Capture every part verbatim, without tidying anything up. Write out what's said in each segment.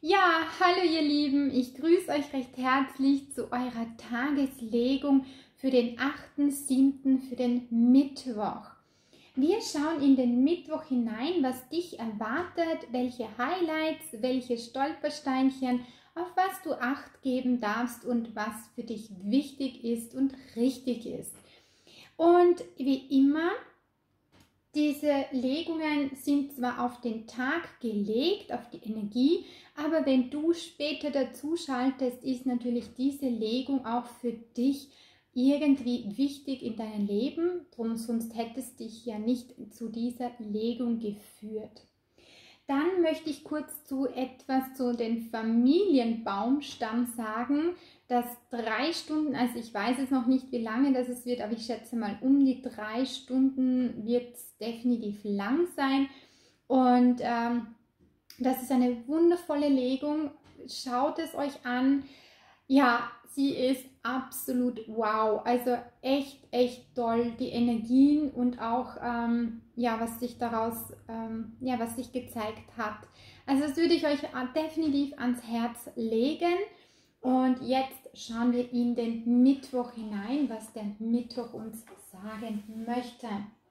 Ja, hallo ihr Lieben, ich grüße euch recht herzlich zu eurer Tageslegung für den achten siebten für den Mittwoch. Wir schauen in den Mittwoch hinein, was dich erwartet, welche Highlights, welche Stolpersteinchen, auf was du Acht geben darfst und was für dich wichtig ist und richtig ist. Und wie immer, diese Legungen sind zwar auf den Tag gelegt, auf die Energie, aber wenn du später dazu schaltest, ist natürlich diese Legung auch für dich irgendwie wichtig in deinem Leben, drum sonst hättest dich ja nicht zu dieser Legung geführt. Dann möchte ich kurz zu etwas zu den Familienbaumstamm sagen, dass drei Stunden, also ich weiß jetzt noch nicht, wie lange das es wird, aber ich schätze mal um die drei Stunden wird es definitiv lang sein. Und ähm, das ist eine wundervolle Legung. Schaut es euch an. Ja, sie ist absolut wow. Also echt, echt toll. Die Energien und auch, ähm, ja, was sich daraus, ähm, ja, was sich gezeigt hat. Also das würde ich euch definitiv ans Herz legen. Und jetzt schauen wir in den Mittwoch hinein, was der Mittwoch uns sagen möchte.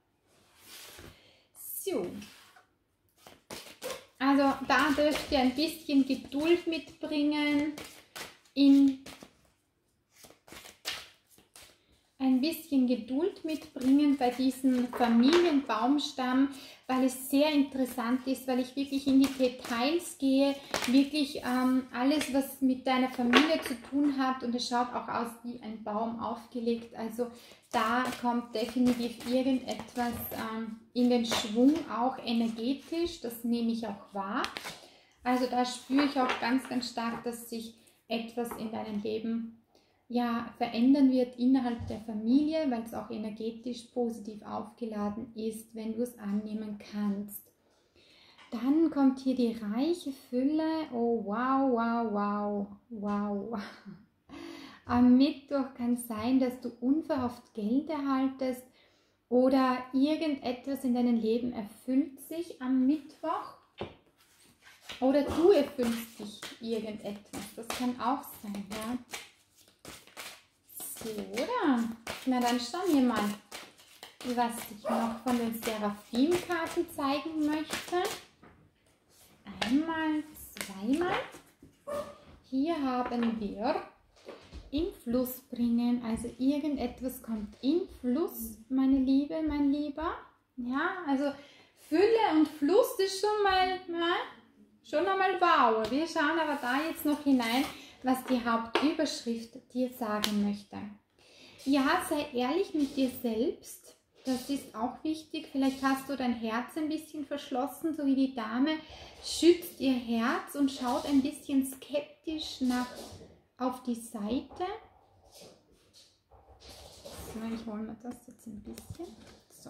So. Also da dürft ihr ein bisschen Geduld mitbringen, in ein bisschen Geduld mitbringen bei diesem Familienbaumstamm, weil es sehr interessant ist, weil ich wirklich in die Details gehe, wirklich ähm, alles, was mit deiner Familie zu tun hat, und es schaut auch aus wie ein Baum aufgelegt, also da kommt definitiv irgendetwas ähm, in den Schwung, auch energetisch, das nehme ich auch wahr. Also da spüre ich auch ganz, ganz stark, dass sich etwas in deinem Leben ja, verändern wird innerhalb der Familie, weil es auch energetisch positiv aufgeladen ist, wenn du es annehmen kannst. Dann kommt hier die reiche Fülle. Oh, wow, wow, wow, wow. Am Mittwoch kann es sein, dass du unverhofft Geld erhaltest oder irgendetwas in deinem Leben erfüllt sich am Mittwoch. Oder du erfüllst dich irgendetwas. Das kann auch sein, ja. So, oder? Na dann schauen wir mal, was ich noch von den Seraphim-Karten zeigen möchte. Einmal, zweimal. Hier haben wir in Fluss bringen. Also irgendetwas kommt in Fluss, meine Liebe, mein Lieber. Ja, also Fülle und Fluss ist schon mal, ja, schon einmal wow. Wir schauen aber da jetzt noch hinein, was die Hauptüberschrift dir sagen möchte. Ja, sei ehrlich mit dir selbst. Das ist auch wichtig. Vielleicht hast du dein Herz ein bisschen verschlossen, so wie die Dame. Schützt ihr Herz und schaut ein bisschen skeptisch nach auf die Seite. So, ich hole mir das jetzt ein bisschen. So.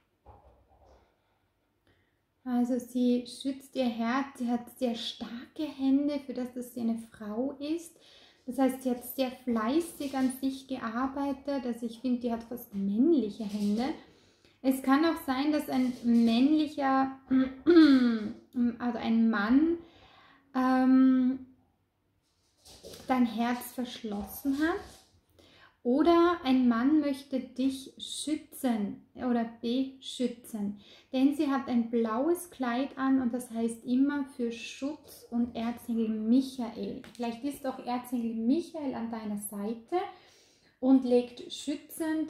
Also sie schützt ihr Herz, sie hat sehr starke Hände, für das dass sie eine Frau ist. Das heißt, sie hat sehr fleißig an sich gearbeitet. Also ich finde, die hat fast männliche Hände. Es kann auch sein, dass ein männlicher, also ein Mann, ähm, dein Herz verschlossen hat. Oder ein Mann möchte dich schützen oder beschützen, denn sie hat ein blaues Kleid an und das heißt immer für Schutz und Erzengel Michael. Vielleicht ist auch Erzengel Michael an deiner Seite und legt schützend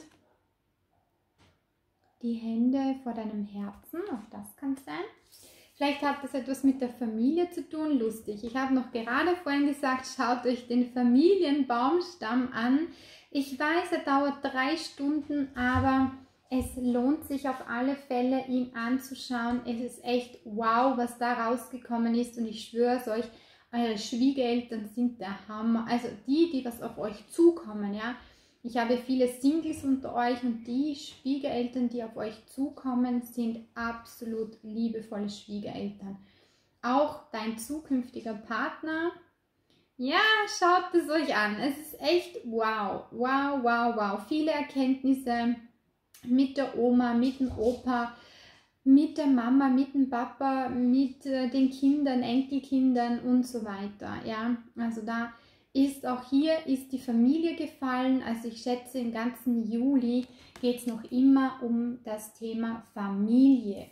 die Hände vor deinem Herzen, auch das kann sein. Vielleicht hat das etwas mit der Familie zu tun, lustig. Ich habe noch gerade vorhin gesagt, schaut euch den Familienbaumstamm an. Ich weiß, er dauert drei Stunden, aber es lohnt sich auf alle Fälle, ihn anzuschauen. Es ist echt wow, was da rausgekommen ist, und ich schwöre es euch, eure Schwiegereltern sind der Hammer. Also die, die was auf euch zukommen, ja. Ich habe viele Singles unter euch und die Schwiegereltern, die auf euch zukommen, sind absolut liebevolle Schwiegereltern. Auch dein zukünftiger Partner, ja, schaut es euch an. Es ist echt wow, wow, wow, wow. Viele Erkenntnisse mit der Oma, mit dem Opa. mit der Mama, mit dem Papa, mit äh, den Kindern, Enkelkindern und so weiter. Ja, also da ist auch hier ist die Familie gefallen. Also ich schätze, im ganzen Juli geht es noch immer um das Thema Familie.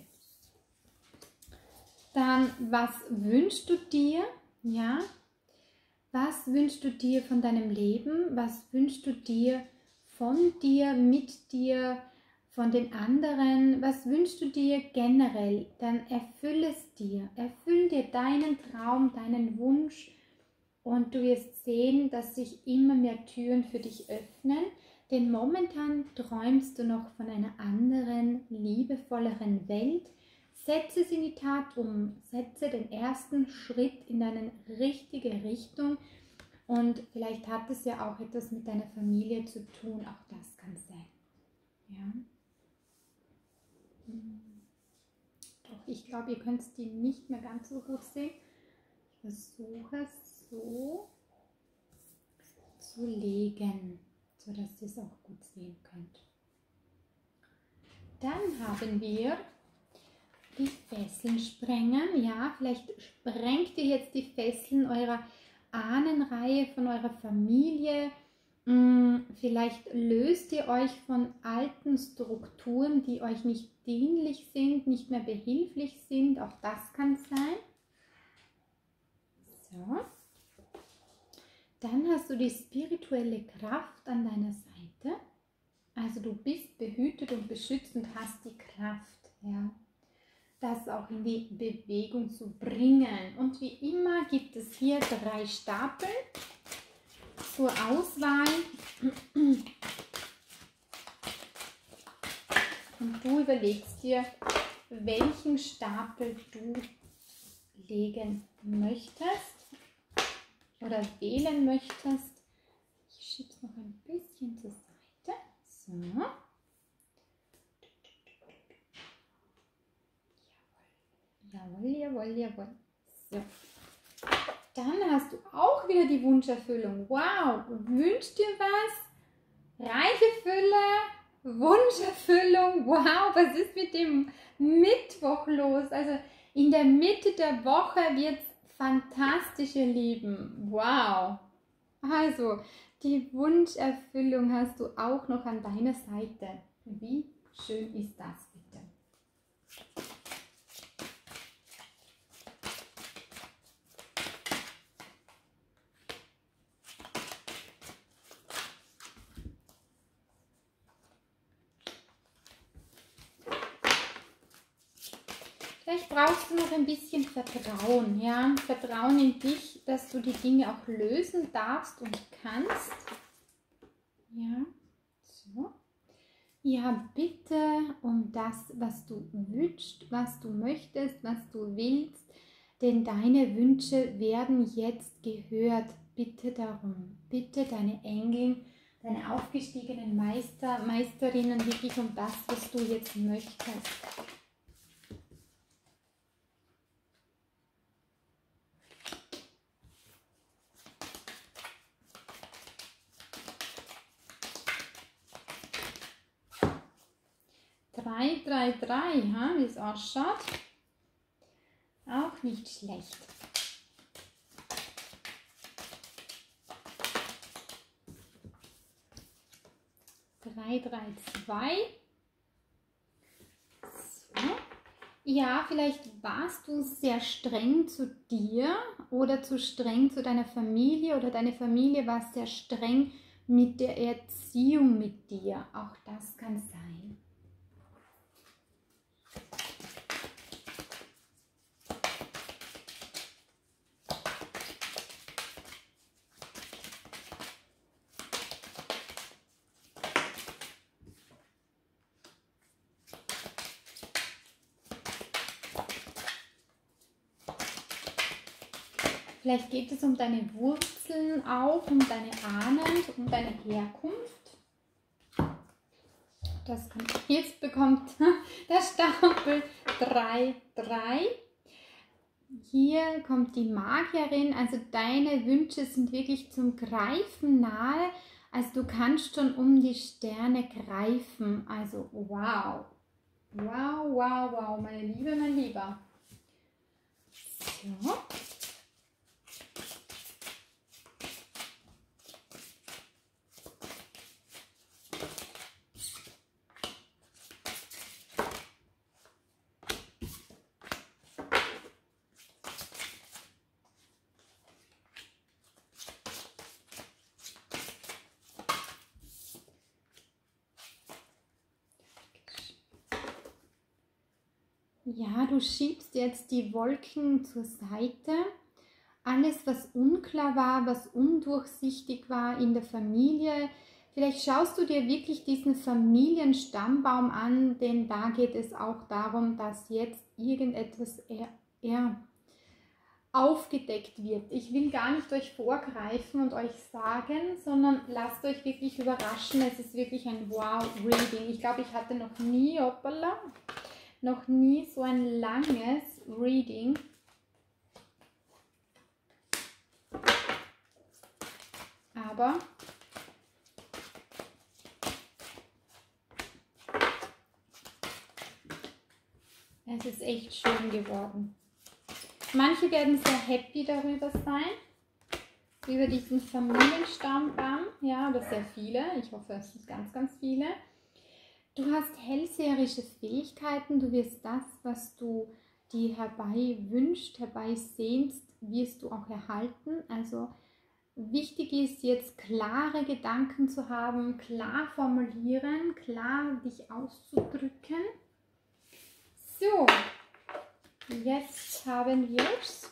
Dann, was wünschst du dir? Ja, was wünschst du dir von deinem Leben? Was wünschst du dir von dir, mit dir, von den anderen? Was wünschst du dir generell? Dann erfülle es dir. Erfüll dir deinen Traum, deinen Wunsch und du wirst sehen, dass sich immer mehr Türen für dich öffnen. Denn momentan träumst du noch von einer anderen, liebevolleren Welt. Setze es in die Tat um. Setze den ersten Schritt in eine richtige Richtung. Und vielleicht hat es ja auch etwas mit deiner Familie zu tun. Auch das kann sein. Ja. Doch, ich glaube, ihr könnt die nicht mehr ganz so gut sehen. Ich versuche es so zu legen, sodass ihr es auch gut sehen könnt. Dann haben wir die Fesseln sprengen. Ja, vielleicht sprengt ihr jetzt die Fesseln eurer Ahnenreihe, von eurer Familie. Vielleicht löst ihr euch von alten Strukturen, die euch nicht dienlich sind, nicht mehr behilflich sind. Auch das kann sein. So. Dann hast du die spirituelle Kraft an deiner Seite. Also du bist behütet und beschützt und hast die Kraft, ja, das auch in die Bewegung zu bringen. Und wie immer gibt es hier drei Stapel zur Auswahl. Und du überlegst dir, welchen Stapel du legen möchtest oder wählen möchtest. Ich schiebe es noch ein bisschen zur Seite. So. Jawohl, jawohl, jawohl. So. Dann hast du auch wieder die Wunscherfüllung. Wow, wünschst dir was? Reiche Fülle, Wunscherfüllung. Wow, was ist mit dem Mittwoch los? Also in der Mitte der Woche wird es fantastisch, ihr Lieben. Wow. Also die Wunscherfüllung hast du auch noch an deiner Seite. Wie schön ist das bitte? Vielleicht brauchst du noch ein bisschen Vertrauen, ja, Vertrauen in dich, dass du die Dinge auch lösen darfst und kannst. Ja, so. Ja, bitte um das, was du wünschst, was du möchtest, was du willst, denn deine Wünsche werden jetzt gehört. Bitte darum, bitte deine Engel, deine aufgestiegenen Meister, Meisterinnen wirklich um das, was du jetzt möchtest. drei, drei, drei, ja, wie es ausschaut. Auch nicht schlecht. drei, drei, zwei. So. Ja, vielleicht warst du sehr streng zu dir oder zu streng zu deiner Familie oder deine Familie war sehr streng mit der Erziehung mit dir. Auch das kann sein. Vielleicht geht es um deine Wurzeln auch, um deine Ahnen, um deine Herkunft. Das kommt. Jetzt bekommt der Stapel drei, drei. Hier kommt die Magierin, also deine Wünsche sind wirklich zum Greifen nahe. Also du kannst schon um die Sterne greifen, also wow. Wow, wow, wow, meine Liebe, mein Lieber. So. Ja, du schiebst jetzt die Wolken zur Seite. Alles, was unklar war, was undurchsichtig war in der Familie. Vielleicht schaust du dir wirklich diesen Familienstammbaum an, denn da geht es auch darum, dass jetzt irgendetwas eher, eher aufgedeckt wird. Ich will gar nicht euch vorgreifen und euch sagen, sondern lasst euch wirklich überraschen. Es ist wirklich ein Wow-Reading. Ich glaube, ich hatte noch nie, hoppala, noch nie so ein langes Reading. Aber es ist echt schön geworden. Manche werden sehr happy darüber sein, über diesen Familienstammbaum, ja, oder sehr viele. Ich hoffe, es sind ganz, ganz viele. Du hast hellseherische Fähigkeiten, du wirst das, was du dir herbei wünschst, herbei sehnst, wirst du auch erhalten. Also wichtig ist jetzt klare Gedanken zu haben, klar formulieren, klar dich auszudrücken. So, jetzt haben wir es.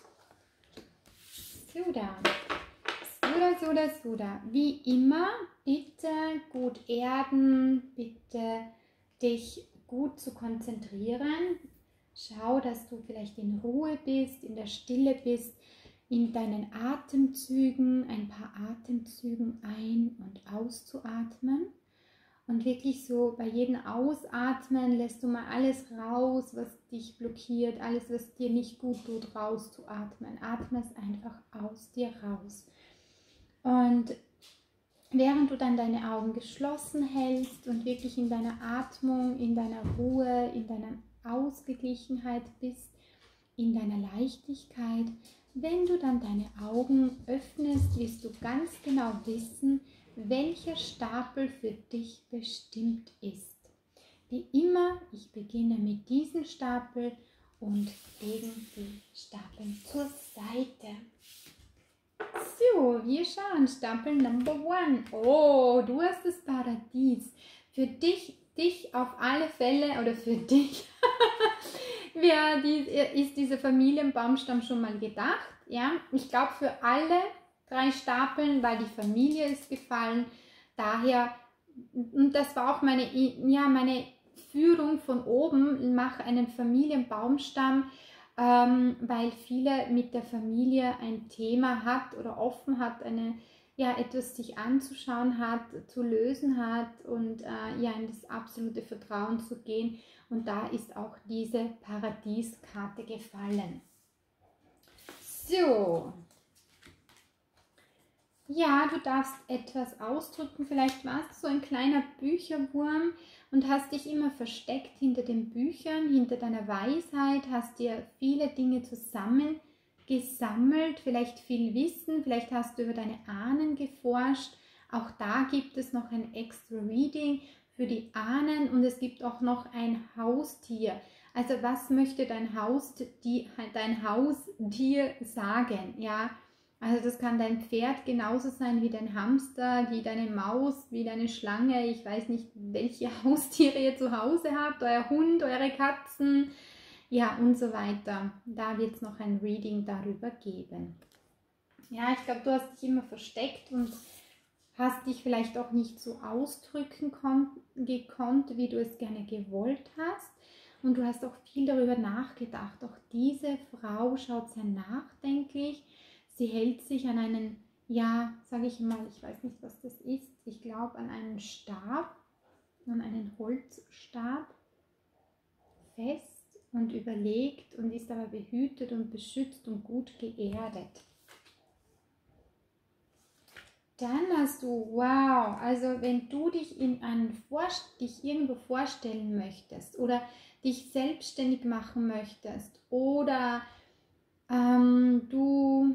Suda. Suda, Suda, Suda. Wie immer, bitte gut erden, bitte dich gut zu konzentrieren. Schau, dass du vielleicht in Ruhe bist, in der Stille bist, in deinen Atemzügen, ein paar Atemzügen ein- und auszuatmen. Und wirklich so bei jedem Ausatmen lässt du mal alles raus, was dich blockiert, alles, was dir nicht gut tut, rauszuatmen. Atme es einfach aus dir raus. Und während du dann deine Augen geschlossen hältst und wirklich in deiner Atmung, in deiner Ruhe, in deiner Ausgeglichenheit bist, in deiner Leichtigkeit, wenn du dann deine Augen öffnest, wirst du ganz genau wissen, welcher Stapel für dich bestimmt ist. Wie immer, ich beginne mit diesem Stapel und legen die Stapel zur Seite. So, wir schauen, Stapel Number One. Oh, du hast das Paradies. Für dich, dich auf alle Fälle, oder für dich, ja, die, ist dieser Familienbaumstamm schon mal gedacht. Ja, ich glaube für alle drei Stapeln, weil die Familie ist gefallen. Daher, und das war auch meine, ja, meine Führung von oben, mach einen Familienbaumstamm, ähm, weil viele mit der Familie ein Thema hat oder offen hat, eine, ja, etwas sich anzuschauen hat, zu lösen hat und äh, ja, in das absolute Vertrauen zu gehen. Und da ist auch diese Paradieskarte gefallen. So. Ja, du darfst etwas ausdrücken. Vielleicht warst du so ein kleiner Bücherwurm und hast dich immer versteckt hinter den Büchern, hinter deiner Weisheit, hast dir viele Dinge zusammengesammelt, vielleicht viel Wissen, vielleicht hast du über deine Ahnen geforscht. Auch da gibt es noch ein extra Reading für die Ahnen und es gibt auch noch ein Haustier. Also was möchte dein Haustier, dein Haustier sagen? Ja, also das kann dein Pferd genauso sein wie dein Hamster, wie deine Maus, wie deine Schlange. Ich weiß nicht, welche Haustiere ihr zu Hause habt, euer Hund, eure Katzen, ja und so weiter. Da wird es noch ein Reading darüber geben. Ja, ich glaube, du hast dich immer versteckt und hast dich vielleicht auch nicht so ausdrücken gekonnt, wie du es gerne gewollt hast. Und du hast auch viel darüber nachgedacht. Auch diese Frau schaut sehr nachdenklich. Sie hält sich an einen, ja, sage ich mal, ich weiß nicht, was das ist. Ich glaube an einen Stab, an einen Holzstab fest und überlegt und ist aber behütet und beschützt und gut geerdet. Dann hast du, wow, also wenn du dich in einen Vor dich irgendwo vorstellen möchtest oder dich selbstständig machen möchtest oder ähm, du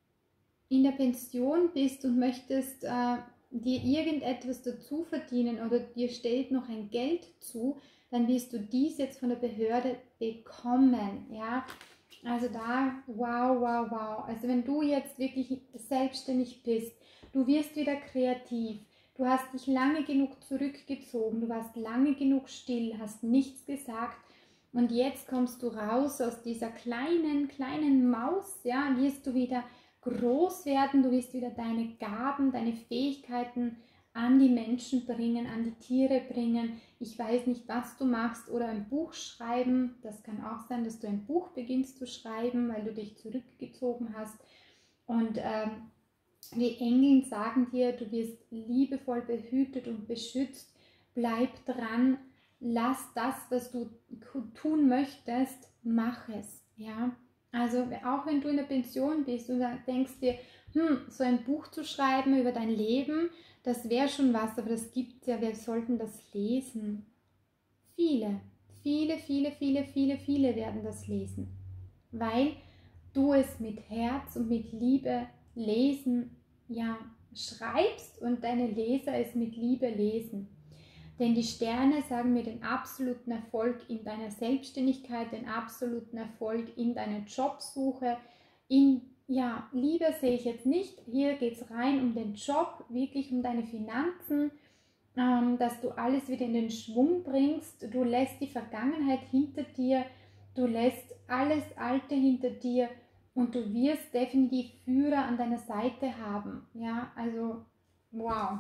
in der Pension bist und möchtest äh, dir irgendetwas dazu verdienen oder dir steht noch ein Geld zu, dann wirst du dies jetzt von der Behörde bekommen, ja. Also da, wow, wow, wow. Also wenn du jetzt wirklich selbstständig bist, du wirst wieder kreativ, du hast dich lange genug zurückgezogen, du warst lange genug still, hast nichts gesagt und jetzt kommst du raus aus dieser kleinen, kleinen Maus, ja, wirst du wieder groß werden, du wirst wieder deine Gaben, deine Fähigkeiten an die Menschen bringen, an die Tiere bringen. Ich weiß nicht, was du machst oder ein Buch schreiben. Das kann auch sein, dass du ein Buch beginnst zu schreiben, weil du dich zurückgezogen hast. Und ähm, die Engel sagen dir, du wirst liebevoll behütet und beschützt. Bleib dran, lass das, was du tun möchtest, mach es, ja. Also auch wenn du in der Pension bist und denkst dir, hm, so ein Buch zu schreiben über dein Leben, das wäre schon was, aber das gibt es ja, wir sollten das lesen. Viele, viele, viele, viele, viele, viele werden das lesen, weil du es mit Herz und mit Liebe lesen, ja, schreibst und deine Leser es mit Liebe lesen. Denn die Sterne sagen mir den absoluten Erfolg in deiner Selbstständigkeit, den absoluten Erfolg in deiner Jobsuche. In, ja, Liebe sehe ich jetzt nicht. Hier geht es rein um den Job, wirklich um deine Finanzen, ähm, dass du alles wieder in den Schwung bringst. Du lässt die Vergangenheit hinter dir, du lässt alles Alte hinter dir und du wirst definitiv Führer an deiner Seite haben. Ja, also wow.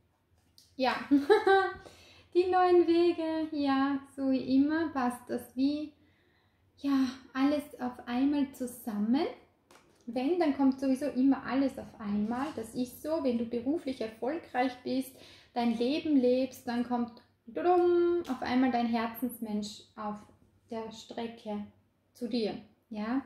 Ja. Die neuen Wege, ja, so wie immer passt das wie, ja, alles auf einmal zusammen. Wenn, dann kommt sowieso immer alles auf einmal. Das ist so, wenn du beruflich erfolgreich bist, dein Leben lebst, dann kommt drum, auf einmal dein Herzensmensch auf der Strecke zu dir, ja.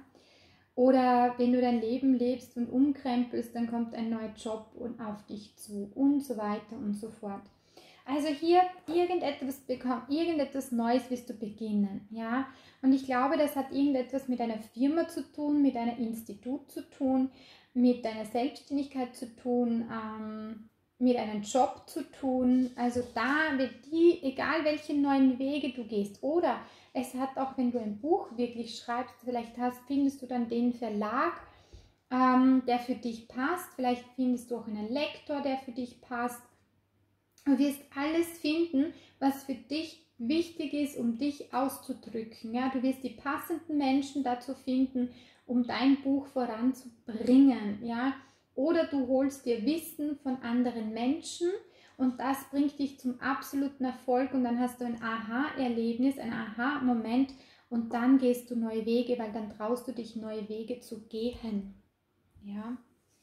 Oder wenn du dein Leben lebst und umkrempelst, dann kommt ein neuer Job und auf dich zu und so weiter und so fort. Also hier irgendetwas bekommen, irgendetwas Neues wirst du beginnen, ja. Und ich glaube, das hat irgendetwas mit einer Firma zu tun, mit einem Institut zu tun, mit deiner Selbstständigkeit zu tun, ähm, mit einem Job zu tun. Also da wird die, egal welche neuen Wege du gehst, oder es hat auch, wenn du ein Buch wirklich schreibst, vielleicht hast, findest du dann den Verlag, ähm, der für dich passt. Vielleicht findest du auch einen Lektor, der für dich passt. Du wirst alles finden, was für dich wichtig ist, um dich auszudrücken. Ja? Du wirst die passenden Menschen dazu finden, um dein Buch voranzubringen. Ja? Oder du holst dir Wissen von anderen Menschen und das bringt dich zum absoluten Erfolg und dann hast du ein Aha-Erlebnis, ein Aha-Moment und dann gehst du neue Wege, weil dann traust du dich, neue Wege zu gehen. Ja?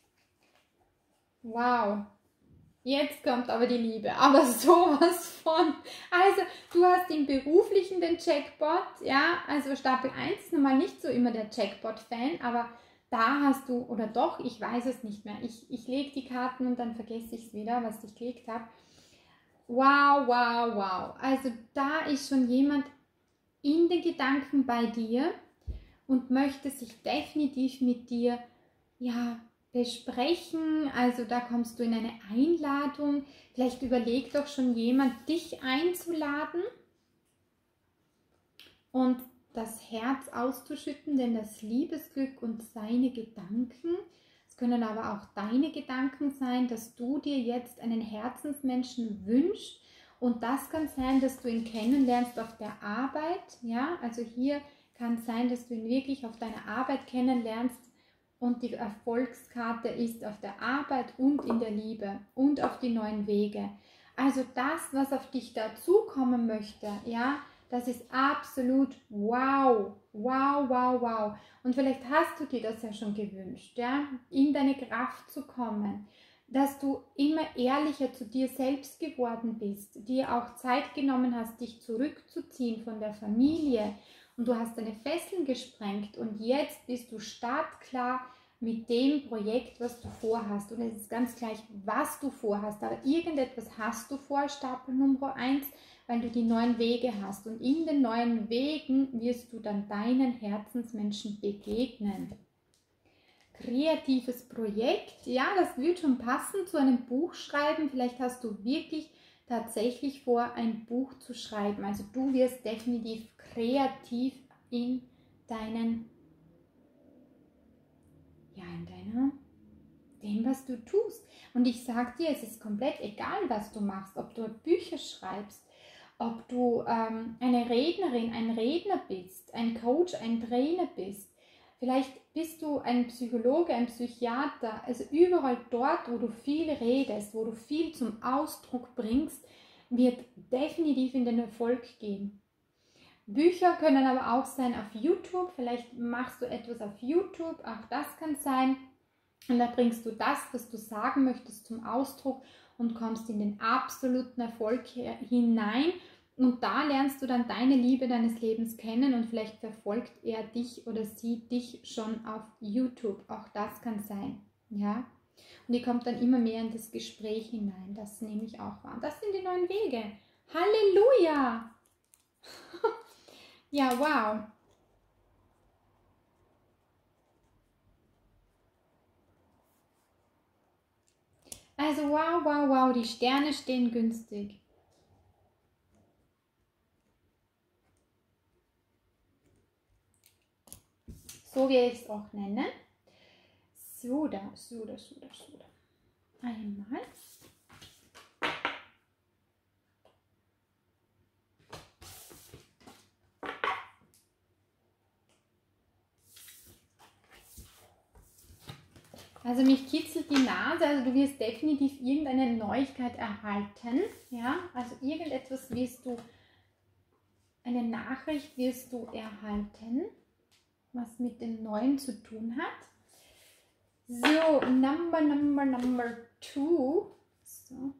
Wow! Jetzt kommt aber die Liebe, aber sowas von. Also du hast im Beruflichen den Jackpot, ja, also Stapel eins ist nun mal nicht so immer der Jackpot-Fan, aber da hast du, oder doch, ich weiß es nicht mehr, ich, ich lege die Karten und dann vergesse ich es wieder, was ich gelegt habe. Wow, wow, wow, also da ist schon jemand in den Gedanken bei dir und möchte sich definitiv mit dir, ja, besprechen, also da kommst du in eine Einladung, vielleicht überlegt doch schon jemand, dich einzuladen und das Herz auszuschütten, denn das Liebesglück und seine Gedanken, es können aber auch deine Gedanken sein, dass du dir jetzt einen Herzensmenschen wünschst und das kann sein, dass du ihn kennenlernst auf der Arbeit, ja, also hier kann es sein, dass du ihn wirklich auf deiner Arbeit kennenlernst. Und die Erfolgskarte ist auf der Arbeit und in der Liebe und auf die neuen Wege. Also das, was auf dich dazukommen möchte, ja, das ist absolut wow, wow, wow, wow. Und vielleicht hast du dir das ja schon gewünscht, ja, in deine Kraft zu kommen, dass du immer ehrlicher zu dir selbst geworden bist, dir auch Zeit genommen hast, dich zurückzuziehen von der Familie. Und du hast deine Fesseln gesprengt und jetzt bist du startklar, mit dem Projekt, was du vorhast. Und es ist ganz gleich, was du vorhast, aber irgendetwas hast du vor, Stapel Nummer eins, weil du die neuen Wege hast. Und in den neuen Wegen wirst du dann deinen Herzensmenschen begegnen. Kreatives Projekt, ja, das wird schon passen zu einem Buch schreiben. Vielleicht hast du wirklich tatsächlich vor, ein Buch zu schreiben. Also du wirst definitiv kreativ in deinen, ja, in deiner, dem, was du tust. Und ich sage dir, es ist komplett egal, was du machst, ob du Bücher schreibst, ob du ähm, eine Rednerin, ein Redner bist, ein Coach, ein Trainer bist. Vielleicht bist du ein Psychologe, ein Psychiater, also überall dort, wo du viel redest, wo du viel zum Ausdruck bringst, wird definitiv in den Erfolg gehen. Bücher können aber auch sein auf YouTube, vielleicht machst du etwas auf YouTube, auch das kann sein. Und da bringst du das, was du sagen möchtest, zum Ausdruck und kommst in den absoluten Erfolg hinein. Und da lernst du dann deine Liebe deines Lebens kennen und vielleicht verfolgt er dich oder sie dich schon auf YouTube. Auch das kann sein. Ja? Und ihr kommt dann immer mehr in das Gespräch hinein. Das nehme ich auch wahr. Das sind die neuen Wege. Halleluja! Ja, wow. Also wow, wow, wow. Die Sterne stehen günstig. So wie ich es auch nenne. So da, so da, so da, so da. Einmal. Also mich kitzelt die Nase, also du wirst definitiv irgendeine Neuigkeit erhalten. Ja, also irgendetwas wirst du, eine Nachricht wirst du erhalten, was mit dem Neuen zu tun hat. So, number, number, number two. So.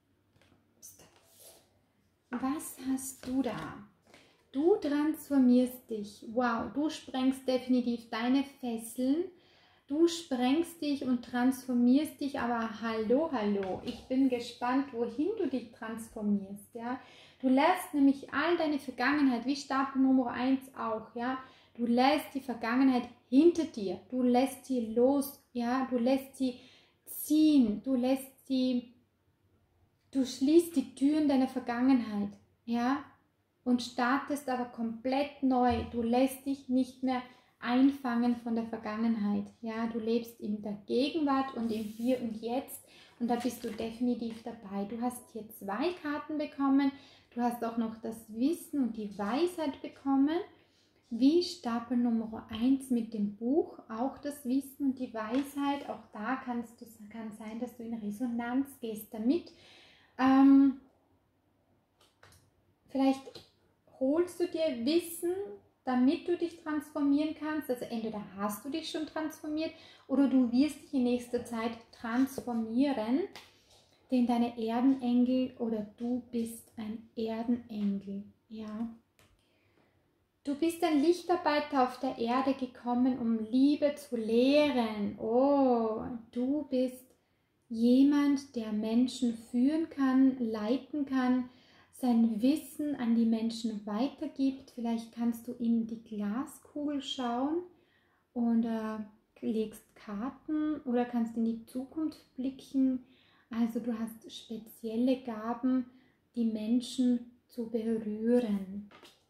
Was hast du da? Du transformierst dich. Wow, du sprengst definitiv deine Fesseln. Du sprengst dich und transformierst dich, aber hallo, hallo. Ich bin gespannt, wohin du dich transformierst. Ja? Du lässt nämlich all deine Vergangenheit, wie Stapel Nummer eins auch, ja. Du lässt die Vergangenheit hinter dir. Du lässt sie los, ja. Du lässt sie ziehen. Du lässt sie, du schließt die Türen deiner Vergangenheit, ja. Und startest aber komplett neu. Du lässt dich nicht mehr einfangen von der Vergangenheit. Ja, du lebst in der Gegenwart und im Hier und Jetzt und da bist du definitiv dabei. Du hast hier zwei Karten bekommen, du hast auch noch das Wissen und die Weisheit bekommen, wie Stapel Nummer eins mit dem Buch, auch das Wissen und die Weisheit. Auch da kannst du, kann sein, dass du in Resonanz gehst damit. Ähm, vielleicht holst du dir Wissen, damit du dich transformieren kannst. Also entweder hast du dich schon transformiert oder du wirst dich in nächster Zeit transformieren, denn deine Erdenengel oder du bist ein Erdenengel. Ja. Du bist ein Lichtarbeiter auf der Erde gekommen, um Liebe zu lehren. Oh, du bist jemand, der Menschen führen kann, leiten kann, sein Wissen an die Menschen weitergibt. Vielleicht kannst du in die Glaskugel schauen und äh, legst Karten oder kannst in die Zukunft blicken. Also du hast spezielle Gaben, die Menschen zu berühren.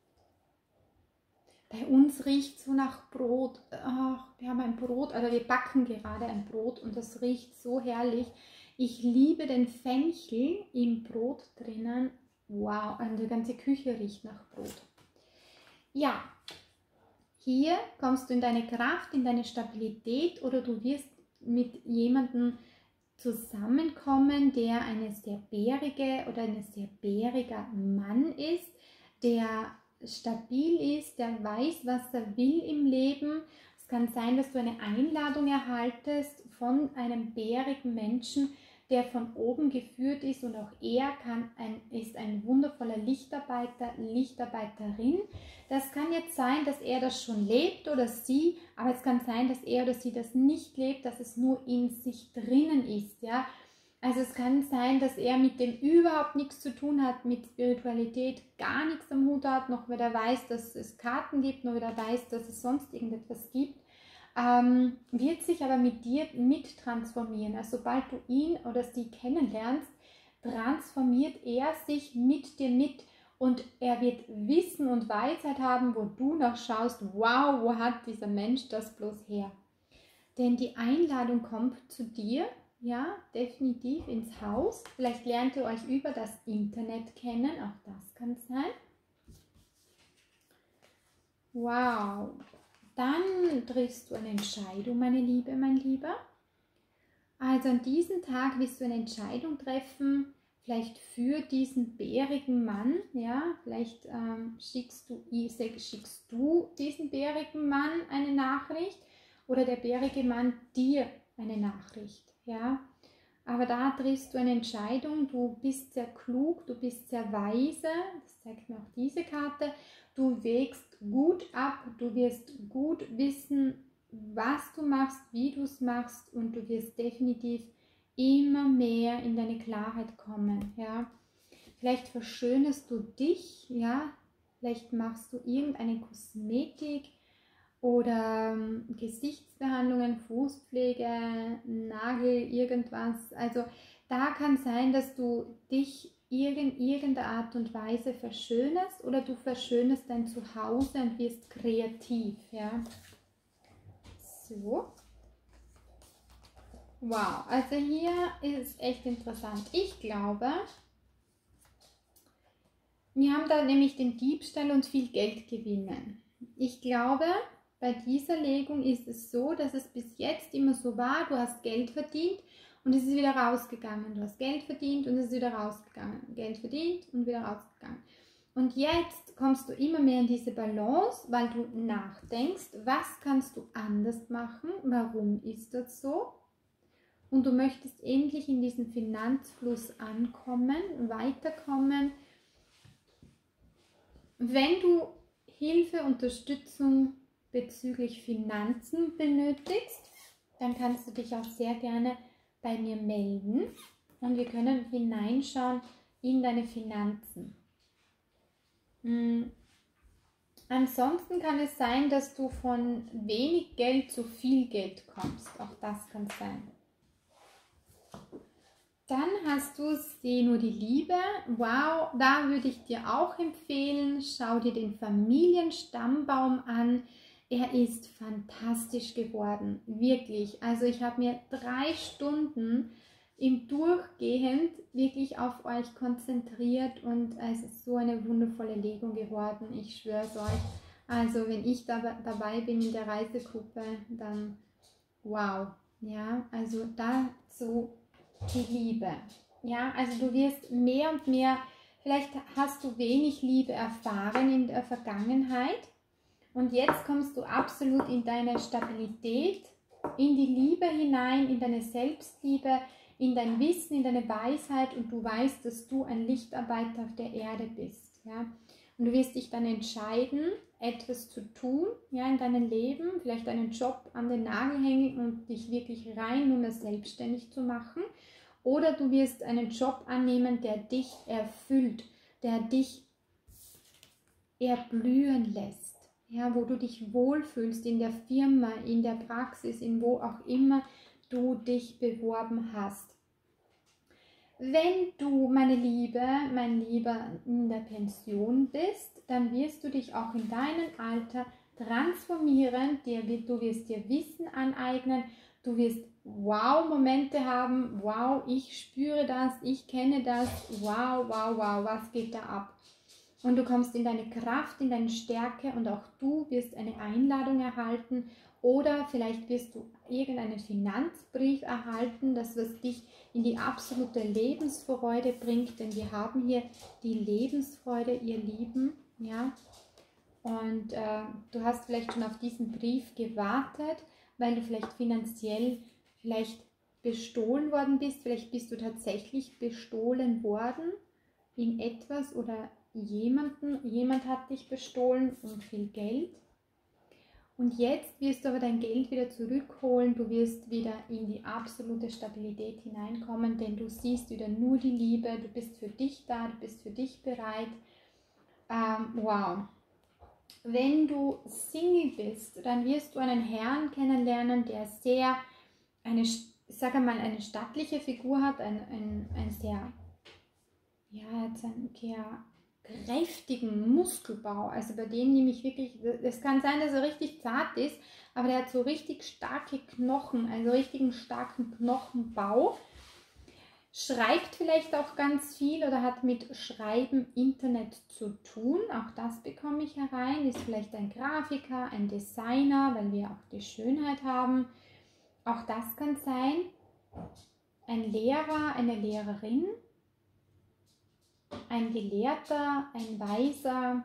Bei uns riecht es so nach Brot. Ach, wir haben ein Brot, also wir backen gerade ein Brot und das riecht so herrlich. Ich liebe den Fenchel im Brot drinnen. Wow, und die ganze Küche riecht nach Brot. Ja, hier kommst du in deine Kraft, in deine Stabilität oder du wirst mit jemandem zusammenkommen, der eine sehr bärige oder ein sehr bäriger Mann ist, der stabil ist, der weiß, was er will im Leben. Es kann sein, dass du eine Einladung erhaltest von einem bärigen Menschen, der von oben geführt ist, und auch er kann ein, ist ein wundervoller Lichtarbeiter, Lichtarbeiterin. Das kann jetzt sein, dass er das schon lebt oder sie, aber es kann sein, dass er oder sie das nicht lebt, dass es nur in sich drinnen ist, ja. Also es kann sein, dass er mit dem überhaupt nichts zu tun hat, mit Spiritualität gar nichts am Hut hat, noch weder weiß, dass es Karten gibt, noch weder weiß, dass es sonst irgendetwas gibt, ähm, wird sich aber mit dir mit transformieren. Also sobald du ihn oder sie kennenlernst, transformiert er sich mit dir mit, und er wird Wissen und Weisheit haben, wo du noch schaust, wow, wo hat dieser Mensch das bloß her? Denn die Einladung kommt zu dir, ja, definitiv ins Haus. Vielleicht lernt ihr euch über das Internet kennen, auch das kann sein. Wow, dann triffst du eine Entscheidung, meine Liebe, mein Lieber. Also an diesem Tag wirst du eine Entscheidung treffen, vielleicht für diesen bärigen Mann, ja, vielleicht ähm, schickst, du, schickst du diesen bärigen Mann eine Nachricht oder der bärige Mann dir eine Nachricht, ja. Aber da triffst du eine Entscheidung, du bist sehr klug, du bist sehr weise, das zeigt mir auch diese Karte, du wägst gut ab, du wirst gut wissen, was du machst, wie du es machst, und du wirst definitiv immer mehr in deine Klarheit kommen, ja. Vielleicht verschönerst du dich, ja, vielleicht machst du irgendeine Kosmetik oder ähm, Gesichtsbehandlungen, Fußpflege, Nagel, irgendwas. Also da kann sein, dass du dich in irgendeiner Art und Weise verschönerst, oder du verschönerst dein Zuhause und wirst kreativ, ja. So. Wow, also hier ist es echt interessant. Ich glaube, wir haben da nämlich den Diebstahl und viel Geld gewinnen. Ich glaube, bei dieser Legung ist es so, dass es bis jetzt immer so war, du hast Geld verdient und es ist wieder rausgegangen. Du hast Geld verdient und es ist wieder rausgegangen. Geld verdient und wieder rausgegangen. Und jetzt kommst du immer mehr in diese Balance, weil du nachdenkst, was kannst du anders machen, warum ist das so? Und du möchtest endlich in diesen Finanzfluss ankommen, weiterkommen. Wenn du Hilfe, Unterstützung bezüglich Finanzen benötigst, dann kannst du dich auch sehr gerne bei mir melden und wir können hineinschauen in deine Finanzen. Hm. Ansonsten kann es sein, dass du von wenig Geld zu viel Geld kommst. Auch das kann sein. Dann hast du Seh nur die Liebe. Wow, da würde ich dir auch empfehlen, schau dir den Familienstammbaum an. Er ist fantastisch geworden, wirklich. Also ich habe mir drei Stunden im Durchgehend wirklich auf euch konzentriert und es ist so eine wundervolle Legung geworden. Ich schwöre es euch. Also wenn ich da, dabei bin in der Reisegruppe, dann wow. Ja, also dazu die Liebe. Ja, also du wirst mehr und mehr, vielleicht hast du wenig Liebe erfahren in der Vergangenheit und jetzt kommst du absolut in deine Stabilität, in die Liebe hinein, in deine Selbstliebe, in dein Wissen, in deine Weisheit, und du weißt, dass du ein Lichtarbeiter auf der Erde bist. Ja? Und du wirst dich dann entscheiden, etwas zu tun, ja, in deinem Leben, vielleicht einen Job an den Nagel hängen und dich wirklich rein nur mehr selbstständig zu machen. Oder du wirst einen Job annehmen, der dich erfüllt, der dich erblühen lässt, ja, wo du dich wohlfühlst in der Firma, in der Praxis, in wo auch immer du dich beworben hast. Wenn du, meine Liebe, mein Lieber, in der Pension bist, dann wirst du dich auch in deinem Alter transformieren, du wirst dir Wissen aneignen, du wirst Wow-Momente haben, wow, ich spüre das, ich kenne das, wow, wow, wow, was geht da ab? Und du kommst in deine Kraft, in deine Stärke, und auch du wirst eine Einladung erhalten oder vielleicht wirst du irgendeinen Finanzbrief erhalten, das was dich in die absolute Lebensfreude bringt, denn wir haben hier die Lebensfreude, ihr Lieben, ja. Und äh, du hast vielleicht schon auf diesen Brief gewartet, weil du vielleicht finanziell vielleicht bestohlen worden bist. Vielleicht bist du tatsächlich bestohlen worden in etwas oder jemanden, jemand hat dich bestohlen um viel Geld. Und jetzt wirst du aber dein Geld wieder zurückholen, du wirst wieder in die absolute Stabilität hineinkommen, denn du siehst wieder nur die Liebe, du bist für dich da, du bist für dich bereit. Ähm, wow. Wenn du Single bist, dann wirst du einen Herrn kennenlernen, der sehr, eine, ich sage mal, eine stattliche Figur hat, ein, ein, ein sehr, ja, einen sehr kräftigen Muskelbau. Also bei dem nehme ich wirklich, es kann sein, dass er richtig zart ist, aber der hat so richtig starke Knochen, also richtigen starken Knochenbau. Schreibt vielleicht auch ganz viel oder hat mit Schreiben, Internet zu tun. Auch das bekomme ich herein. Ist vielleicht ein Grafiker, ein Designer, weil wir auch die Schönheit haben. Auch das kann sein. Ein Lehrer, eine Lehrerin, ein Gelehrter, ein Weiser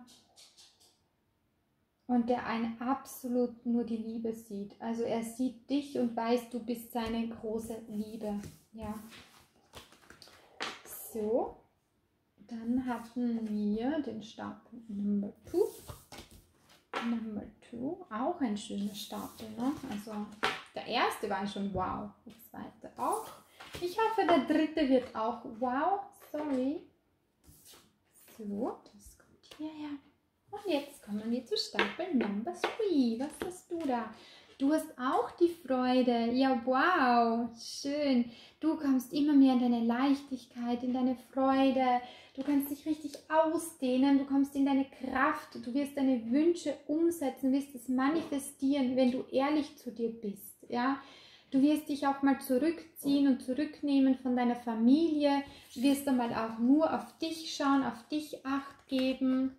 und der einen absolut nur die Liebe sieht. Also er sieht dich und weiß, du bist seine große Liebe. Ja. So, dann hatten wir den Stapel Number two. Number two, auch ein schöner Stapel, ne? Also der erste war schon wow, der zweite auch. Ich hoffe, der dritte wird auch wow. Sorry. So, das kommt hierher. Und jetzt kommen wir zu Stapel Number three. Was hast du da? Du hast auch die Freude. Ja, wow, schön. Du kommst immer mehr in deine Leichtigkeit, in deine Freude. Du kannst dich richtig ausdehnen. Du kommst in deine Kraft. Du wirst deine Wünsche umsetzen, wirst es manifestieren, wenn du ehrlich zu dir bist. Ja? Du wirst dich auch mal zurückziehen und zurücknehmen von deiner Familie. Du wirst einmal auch nur auf dich schauen, auf dich Acht geben.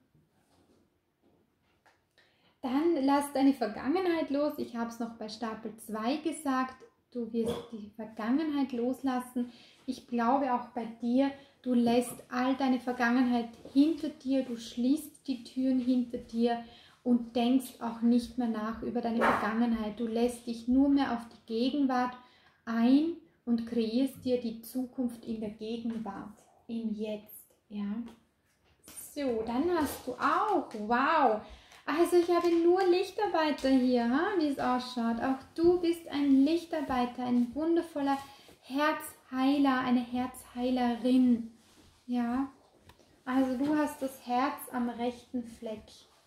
Dann lass deine Vergangenheit los. Ich habe es noch bei Stapel zwei gesagt. Du wirst die Vergangenheit loslassen. Ich glaube auch bei dir, du lässt all deine Vergangenheit hinter dir. Du schließt die Türen hinter dir und denkst auch nicht mehr nach über deine Vergangenheit. Du lässt dich nur mehr auf die Gegenwart ein und kreierst dir die Zukunft in der Gegenwart, im Jetzt. Ja. So, dann hast du auch, wow, also ich habe nur Lichtarbeiter hier, wie es ausschaut. Auch du bist ein Lichtarbeiter, ein wundervoller Herzheiler, eine Herzheilerin. Ja, also du hast das Herz am rechten Fleck.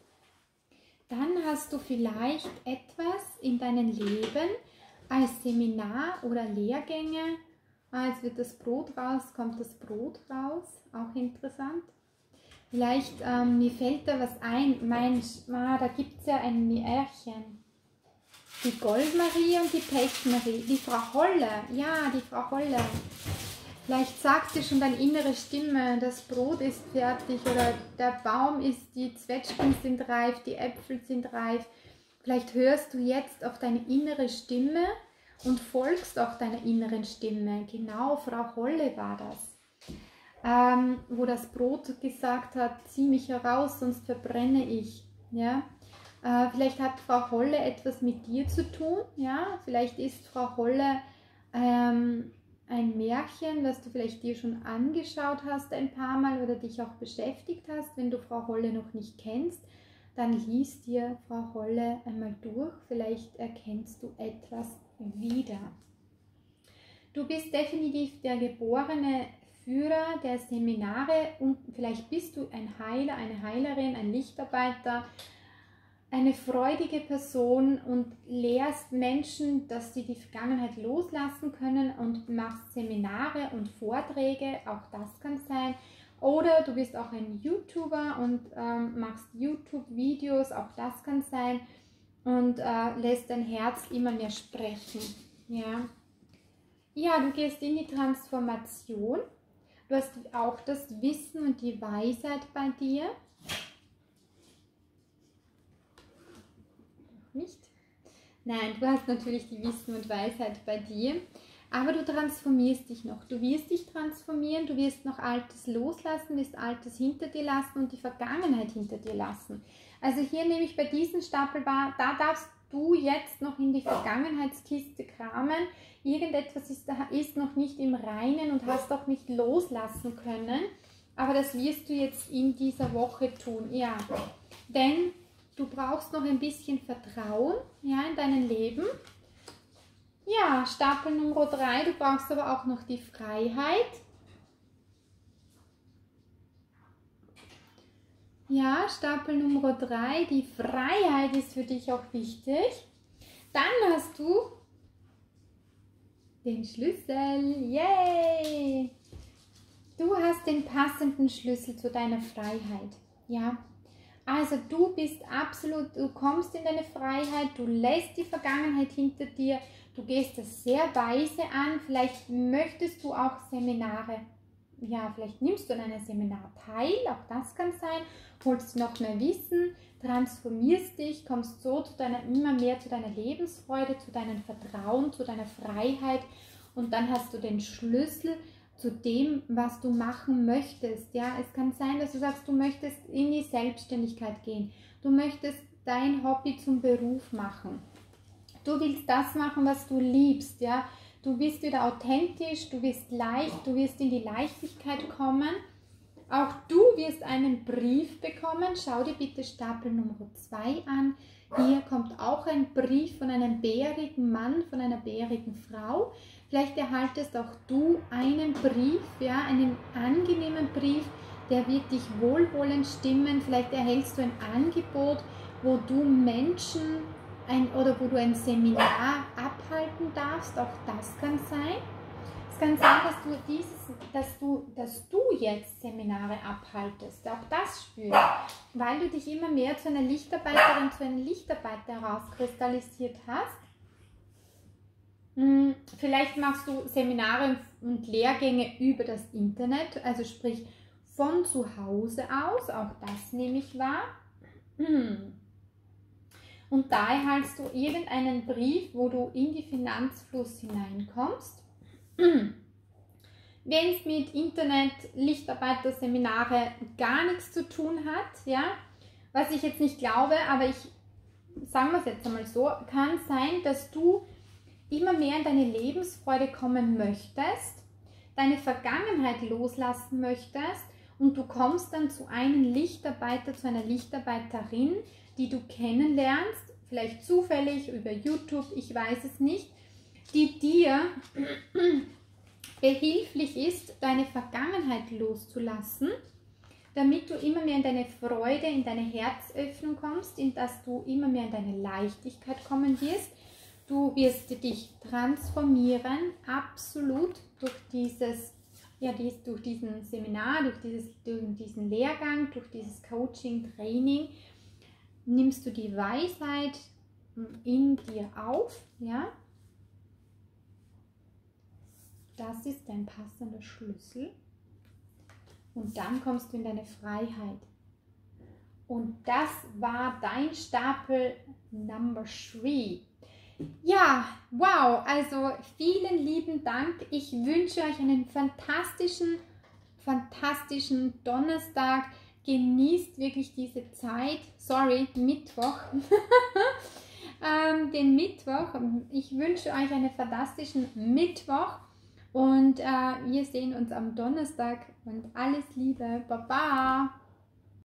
Dann hast du vielleicht etwas in deinem Leben als Seminar oder Lehrgänge. Ah, jetzt wird das Brot raus, kommt das Brot raus, auch interessant. Vielleicht, ähm, mir fällt da was ein, Mensch, ah, da gibt es ja ein Märchen. Die Goldmarie und die Pechmarie, die Frau Holle, ja, die Frau Holle. Vielleicht sagt dir schon deine innere Stimme, das Brot ist fertig oder der Baum ist, die Zwetschgen sind reif, die Äpfel sind reif. Vielleicht hörst du jetzt auf deine innere Stimme und folgst auch deiner inneren Stimme. Genau, Frau Holle war das. Ähm, wo das Brot gesagt hat, zieh mich heraus, sonst verbrenne ich. Ja? Äh, vielleicht hat Frau Holle etwas mit dir zu tun. Ja? Vielleicht ist Frau Holle ähm, ein Märchen, das du vielleicht dir schon angeschaut hast ein paar Mal oder dich auch beschäftigt hast. Wenn du Frau Holle noch nicht kennst, dann lies dir Frau Holle einmal durch. Vielleicht erkennst du etwas wieder. Du bist definitiv der geborene Führer der Seminare und vielleicht bist du ein Heiler, eine Heilerin, ein Lichtarbeiter, eine freudige Person und lehrst Menschen, dass sie die Vergangenheit loslassen können und machst Seminare und Vorträge, auch das kann sein. Oder du bist auch ein YouTuber und ähm, machst YouTube-Videos, auch das kann sein und äh, lässt dein Herz immer mehr sprechen. Ja. Ja, du gehst in die Transformation. Du hast auch das Wissen und die Weisheit bei dir. Nicht? Nein, du hast natürlich die Wissen und Weisheit bei dir, aber du transformierst dich noch. Du wirst dich transformieren, du wirst noch Altes loslassen, wirst Altes hinter dir lassen und die Vergangenheit hinter dir lassen. Also hier nehme ich bei diesem Stapel, da darfst du jetzt noch in die Vergangenheitskiste kramen. Irgendetwas ist, ist noch nicht im Reinen und hast auch nicht loslassen können. Aber das wirst du jetzt in dieser Woche tun. Ja, denn du brauchst noch ein bisschen Vertrauen, ja, in deinem Leben. Ja, Stapel Nummer drei, du brauchst aber auch noch die Freiheit. Ja, Stapel Nummer drei, die Freiheit ist für dich auch wichtig. Dann hast du den Schlüssel, yay! Du hast den passenden Schlüssel zu deiner Freiheit, ja. Also du bist absolut, du kommst in deine Freiheit, du lässt die Vergangenheit hinter dir, du gehst das sehr weise an, vielleicht möchtest du auch Seminare, ja, vielleicht nimmst du an einem Seminar teil, auch das kann sein, holst noch mehr Wissen, transformierst dich, kommst so zu deiner, immer mehr zu deiner Lebensfreude, zu deinem Vertrauen, zu deiner Freiheit und dann hast du den Schlüssel zu dem, was du machen möchtest. Ja, es kann sein, dass du sagst, du möchtest in die Selbstständigkeit gehen, du möchtest dein Hobby zum Beruf machen, du willst das machen, was du liebst, ja, du bist wieder authentisch, du wirst leicht, du wirst in die Leichtigkeit kommen. Auch du wirst einen Brief bekommen. Schau dir bitte Stapel Nummer zwei an. Hier kommt auch ein Brief von einem bärigen Mann, von einer bärigen Frau. Vielleicht erhaltest auch du einen Brief, ja, einen angenehmen Brief, der wird dich wohlwollend stimmen. Vielleicht erhältst du ein Angebot, wo du Menschen ein, oder wo du ein Seminar abhalten darfst. Auch das kann sein. Es kann sein, dass du, dieses, dass, du, dass du jetzt Seminare abhaltest, auch das spürst, weil du dich immer mehr zu einer Lichtarbeiterin, zu einem Lichtarbeiter herauskristallisiert hast. Vielleicht machst du Seminare und Lehrgänge über das Internet, also sprich von zu Hause aus, auch das nehme ich wahr. Und da erhältst du irgendeinen Brief, wo du in die Finanzfluss hineinkommst. Wenn es mit Internet, Lichtarbeiter, Seminare gar nichts zu tun hat, ja, was ich jetzt nicht glaube, aber ich sagen wir es jetzt einmal so, kann sein, dass du immer mehr in deine Lebensfreude kommen möchtest, deine Vergangenheit loslassen möchtest und du kommst dann zu einem Lichtarbeiter, zu einer Lichtarbeiterin, die du kennenlernst, vielleicht zufällig über YouTube, ich weiß es nicht, die dir behilflich ist, deine Vergangenheit loszulassen, damit du immer mehr in deine Freude, in deine Herzöffnung kommst, in dass du immer mehr in deine Leichtigkeit kommen wirst. Du wirst dich transformieren, absolut durch dieses, ja, dies, durch diesen Seminar, durch, dieses, durch diesen Lehrgang, durch dieses Coaching, Training, nimmst du die Weisheit in dir auf, ja. Das ist dein passender Schlüssel und dann kommst du in deine Freiheit. Und das war dein Stapel Number drei. Ja, wow, also vielen lieben Dank. Ich wünsche euch einen fantastischen, fantastischen Donnerstag. Genießt wirklich diese Zeit. Sorry, Mittwoch. ähm, den Mittwoch. Ich wünsche euch einen fantastischen Mittwoch. Und äh, wir sehen uns am Donnerstag und alles Liebe. Baba!